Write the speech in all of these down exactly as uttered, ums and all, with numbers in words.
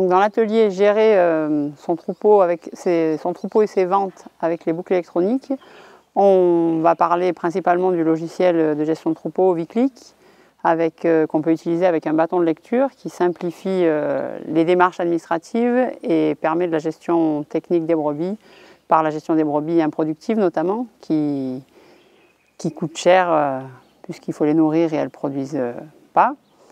Donc dans l'atelier, gérer euh, son, troupeau avec ses, son troupeau et ses ventes avec les boucles électroniques. On va parler principalement du logiciel de gestion de troupeau Viclic, avec, euh, qu'on peut utiliser avec un bâton de lecture qui simplifie euh, les démarches administratives et permet de la gestion technique des brebis, par la gestion des brebis improductives notamment, qui, qui coûtent cher euh, puisqu'il faut les nourrir et elles ne produisent euh, pas.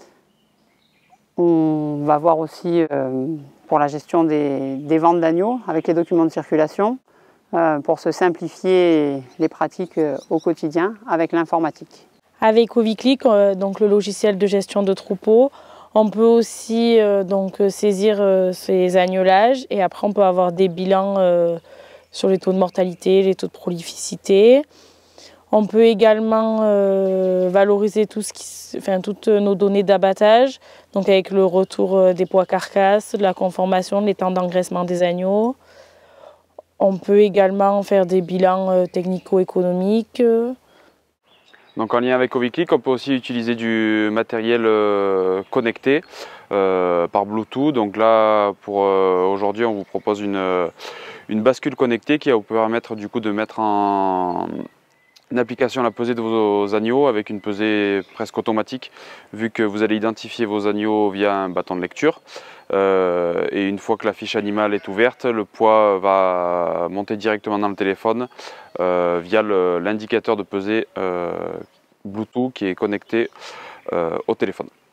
On va voir aussi euh, pour la gestion des, des ventes d'agneaux avec les documents de circulation euh, pour se simplifier les pratiques euh, au quotidien avec l'informatique. Avec Oviclic, euh, donc le logiciel de gestion de troupeaux, on peut aussi euh, donc, saisir euh, ces agnelages et après on peut avoir des bilans euh, sur les taux de mortalité, les taux de prolificité. On peut également euh, valoriser tout ce qui, enfin, toutes nos données d'abattage, donc avec le retour des poids carcasses, de la conformation, les temps d'engraissement des agneaux. On peut également faire des bilans euh, technico-économiques. Donc en lien avec Oviclic, on peut aussi utiliser du matériel euh, connecté euh, par Bluetooth. Donc là, pour euh, aujourd'hui, on vous propose une, une bascule connectée qui va vous permettre du coup de mettre en une application à la pesée de vos agneaux avec une pesée presque automatique, vu que vous allez identifier vos agneaux via un bâton de lecture. Euh, et une fois que la fiche animale est ouverte, le poids va monter directement dans le téléphone euh, via l'indicateur de pesée euh, Bluetooth qui est connecté euh, au téléphone.